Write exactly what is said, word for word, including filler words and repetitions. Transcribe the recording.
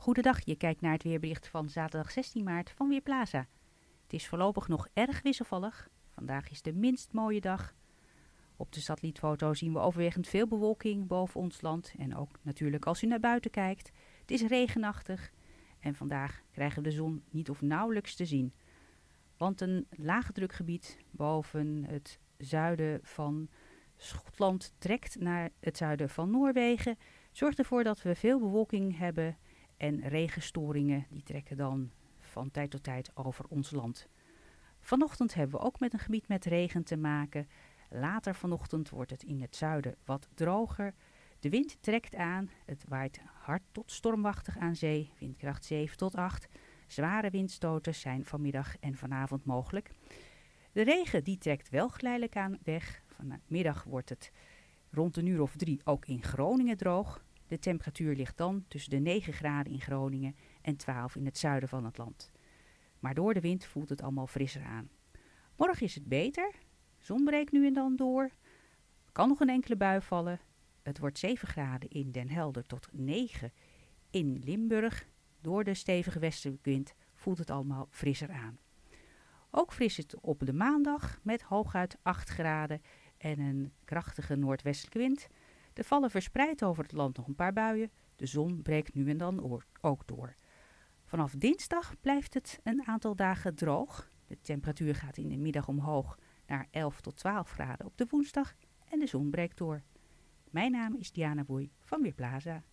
Goedendag, je kijkt naar het weerbericht van zaterdag zestien maart van Weerplaza. Het is voorlopig nog erg wisselvallig. Vandaag is de minst mooie dag. Op de satellietfoto zien we overwegend veel bewolking boven ons land. En ook natuurlijk als u naar buiten kijkt. Het is regenachtig en vandaag krijgen we de zon niet of nauwelijks te zien. Want een lage-drukgebied boven het zuiden van Schotland trekt naar het zuiden van Noorwegen. Zorgt ervoor dat we veel bewolking hebben en regenstoringen die trekken dan van tijd tot tijd over ons land. Vanochtend hebben we ook met een gebied met regen te maken. Later vanochtend wordt het in het zuiden wat droger. De wind trekt aan. Het waait hard tot stormachtig aan zee. Windkracht zeven tot acht. Zware windstoten zijn vanmiddag en vanavond mogelijk. De regen die trekt wel geleidelijk aan weg. Vanmiddag wordt het rond een uur of drie ook in Groningen droog. De temperatuur ligt dan tussen de negen graden in Groningen en twaalf in het zuiden van het land. Maar door de wind voelt het allemaal frisser aan. Morgen is het beter. Zon breekt nu en dan door. Kan nog een enkele bui vallen. Het wordt zeven graden in Den Helder tot negen in Limburg. Door de stevige westelijke wind voelt het allemaal frisser aan. Ook fris is het op de maandag met hooguit acht graden en een krachtige noordwestelijke wind. Er vallen verspreid over het land nog een paar buien. De zon breekt nu en dan ook door. Vanaf dinsdag blijft het een aantal dagen droog. De temperatuur gaat in de middag omhoog naar elf tot twaalf graden op de woensdag en de zon breekt door. Mijn naam is Diana Boei van Weerplaza.